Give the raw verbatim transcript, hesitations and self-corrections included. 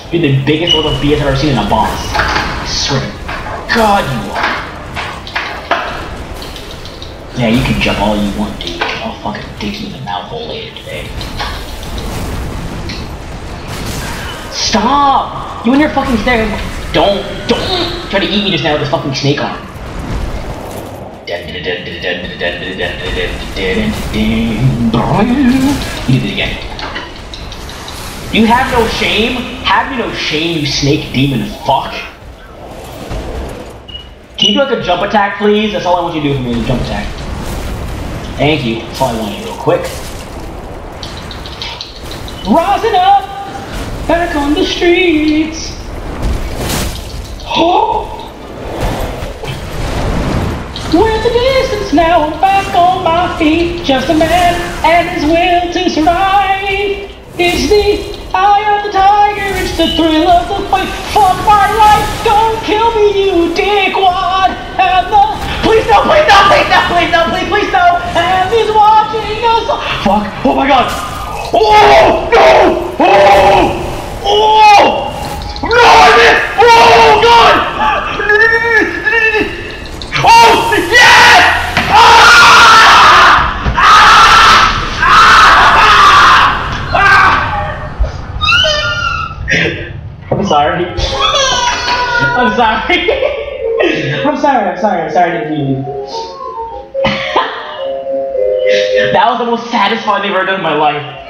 You're the biggest load of B S I've ever seen in a boss. I swear to God you are. Yeah, you can jump all you want, dude. I'll fucking dig you in the mouth hole later today. Stop! You and your fucking snare. Don't, don't try to eat me just now with this fucking snake arm. You did it again. You have no shame? Have you no shame, you snake demon fuck? Can you do like a jump attack, please? That's all I want you to do for me, a jump attack. Thank you. That's all I want you to do real quick. Rising up! Back on the streets! Oh! With the distance now, I'm back on my feet. Just a man and his will to survive. It's the eye of the tiger, it's the thrill of the fight. Fuck my life, don't kill me, you dickwad. And the please no, please no, please no, please no, please, please no. And he's watching us. Fuck! Oh my god! Oh no! Oh! Oh! No! Oh god! Oh! Yes! Ah! Ah! Ah! Ah! I'm sorry. I'm sorry. I'm sorry, I'm sorry, I'm sorry to do you. That was the most satisfying thing I've ever done in my life.